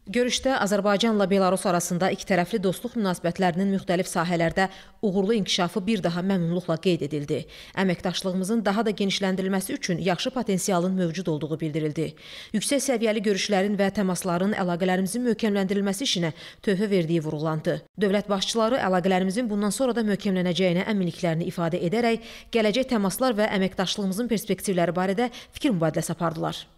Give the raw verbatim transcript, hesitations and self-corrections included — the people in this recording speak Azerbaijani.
Görüşdə Azərbaycanla Belarus arasında ikitərəfli dostluq münasibətlərinin müxtəlif sahələrdə uğurlu inkişafı bir daha məmnunluqla qeyd edildi. Əməkdaşlığımızın daha da genişləndirilməsi üçün yaxşı potensialın mövcud olduğu bildirildi. Yüksək səviyyəli görüşlərin və təmasların əlaqələrimizin möhkəmləndirilməsi işinə töhfə verdiyi vurğulandı. Dövlət başçıları əlaqələrimizin bundan sonra da möhkəmlənəcəyinə əminliklərini ifadə edərək gələcək təmaslar və əməkdaşlığımızın perspektivləri barədə fikir mübadiləsi apardılar.